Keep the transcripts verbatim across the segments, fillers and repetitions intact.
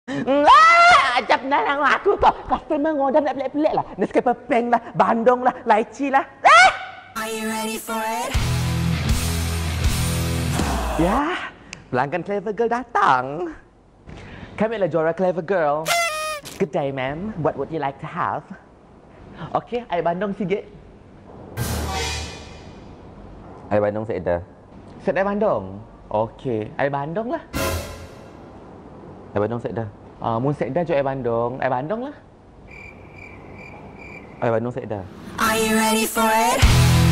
Ah, ajab narang aku kau. Customer order nak pelik-pelik lah. Nescafe Peng lah, Bandung lah, Lychee lah. Ah! Are you ready for it? Ya, pelanggan Clever Girl datang. Kami adalah juara Clever Girl. Good day, ma'am. What would you like to have? Okey, air bandung sikit. Air bandung set dah. Set air bandung? Okey, air bandung lah. Air bandung set dah. Ah, uh, mun set dah jual air bandung. Air bandung lah. Air bandung set dah. Are you ready for it?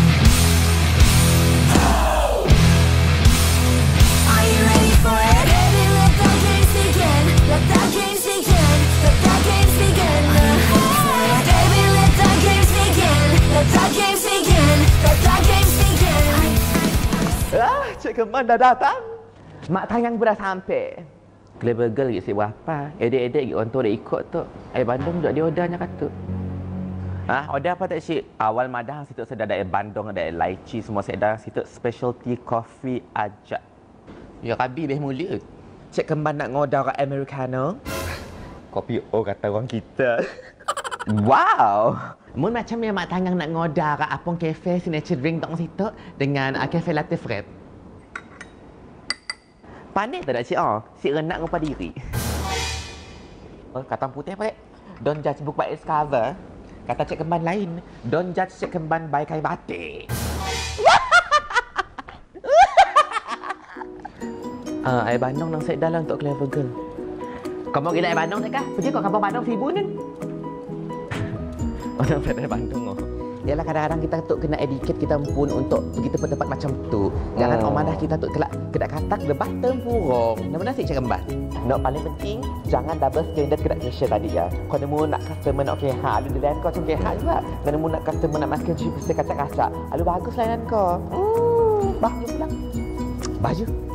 Are you ready for it? Baby, let that game begin. Let that game begin. Let that game begin. Baby, let that game begin. Let that game begin. Let that game begin. Ah, Cik Keman dah datang. Mak tayang pun dah sampai. Clever Girl lagi sibuk apa? Edit-edit orang tu dah ikut tu. Air bandung juga dia ordernya kata. Ah, order apa tak cik? Awal madah situ sedar ada air bandung, ada air lychee semua sedar. Situ specialty coffee ajak. Ya Rabi beh mulut. Cik Kemban nak ngorder americano. Kopi O kata orang kita. Wow. Mun macam yang mak tangang nak ngorder apong cafe signature drink dong situ dengan uh, cafe latte frap. Panik tak ada cik oh? Cik renak ngapa diri. Oh, katang putih apa? Don't judge book by its cover. Kata Cik Kemban lain. Don't judge Cik Kemban by kain batik. Ah, uh, air bandung nang set dah lah untuk Clever Girl. Kau mau gila air bandung tak kah? Pergi kau kampung bandung seribu ni. Orang set air bandung oh. Yalah kadang-kadang kita tu kena educate kita pun untuk pergi tempat-tempat macam tu. Jangan oh. Omadah kita tu kelak kedak katak debat tempurung. Nama nasi Cik Kemban. No paling penting jangan double standard kedak cashier tadi ya. Kau nemu nak customer nak okey ha, alu layan kau macam okey ha juga. Kau nemu nak customer nak masukkan chip kacak-kacak. Alu bagus layanan kau. Hmm, baju pula. Baju.